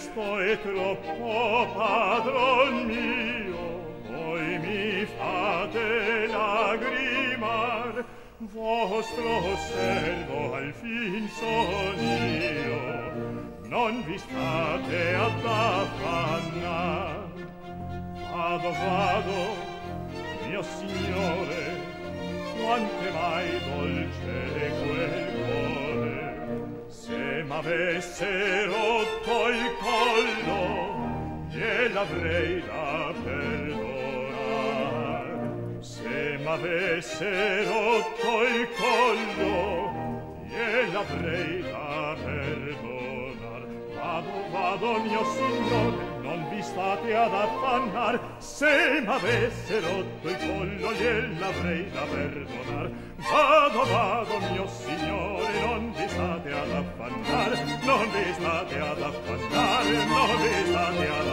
questo è troppo, padron mio, voi mi fate lagrimar, vostro servo al fin son io, non vi state ad affannar. Vado, mio signore, quante mai dolce è quel cuore. Se m'avesse rotto il collo, gliel'avrei da perdonar. Se m'avesse rotto il collo, gliel'avrei da perdonar. Vado, mio signore, non vi state ad affannar. Se m'avesse rotto il collo, gliel'avrei da perdonar. Vado, mio signore, non vi state ad affannar. Non vi state ad affannar, non vi state ad